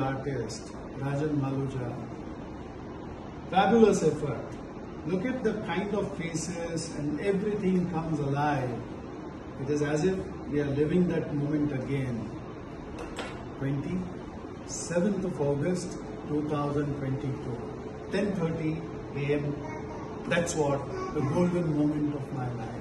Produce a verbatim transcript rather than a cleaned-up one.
artist, Raajan Maluuja. Fabulous effort. Look at the kind of faces and everything comes alive. It is as if we are living that moment again. twenty-seventh of August two thousand twenty-two, ten thirty a m That's what the golden moment of my life.